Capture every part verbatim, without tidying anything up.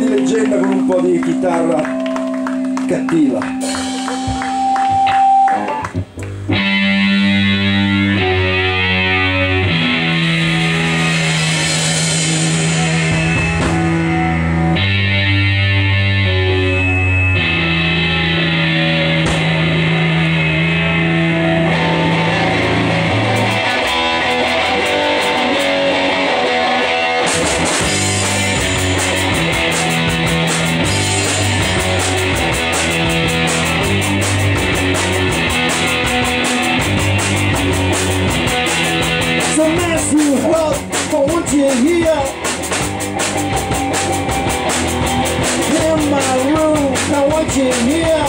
di leggenda con un po' di chitarra cattiva. You're here in my room. I want you here.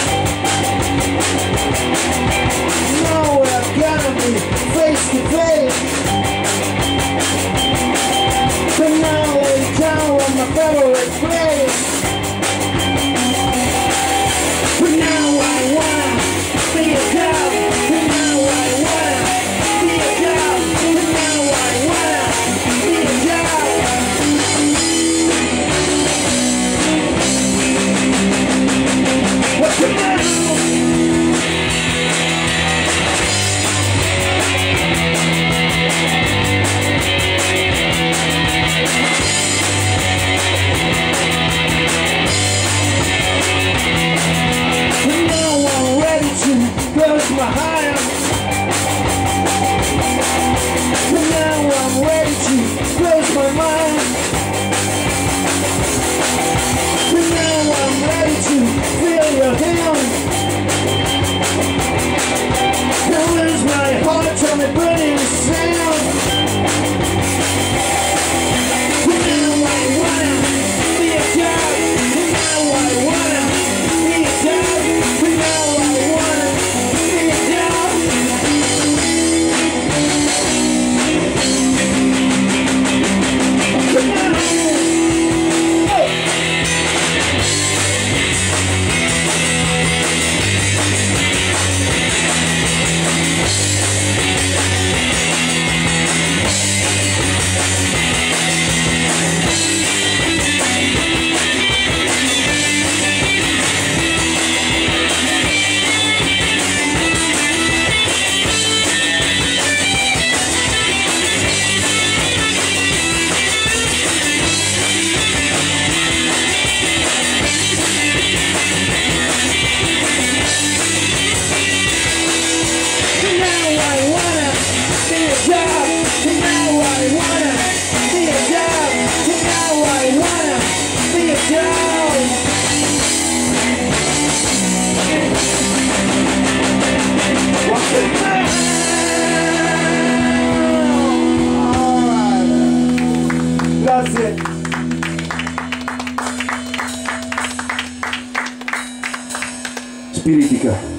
Now we're gonna be face to face. But now lay down on my favorite place. But now I wanna be a cop. But now I wanna be a cop. But now I wanna. What's the matter? Now I'm ready to close my eyes. Now I'm ready to close my mind. Now I'm ready to feel your hand. Now where's my heart on the burning sound? Now I wanna be a dog. Now I wanna be a dog. Now I wanna be a dog. Grazie. Spiritica.